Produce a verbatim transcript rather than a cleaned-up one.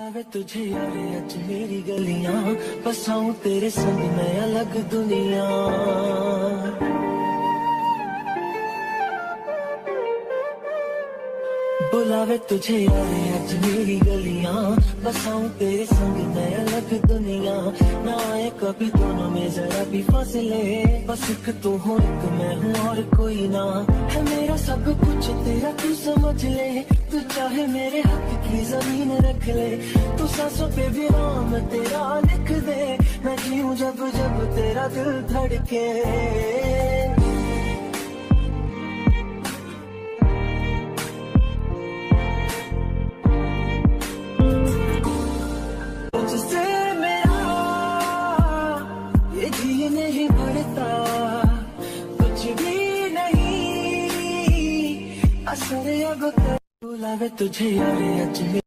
आवे तुझे यारे अज मेरी गलियां, बसाऊं तेरे संग मैं अलग दुनिया। बुलावे तुझे यारे अज मेरी गलियां, बसाऊं तेरे संग मैं अलग दुनिया। ना आए कभी दोनों में जरा भी फासले, बस एक तू हो एक मैं हूँ और कोई ना। है मेरा सब कुछ तेरा तू समझ ले, तू चाहे मेरे हक की जमीन रख ले। तू सांसों पे भी नाम तेरा लिख दे, मैं जीऊं जब जब तेरा दिल धड़के। नहीं बढ़ता कुछ भी नहीं असर अब। बुलावे तुझे यारे अज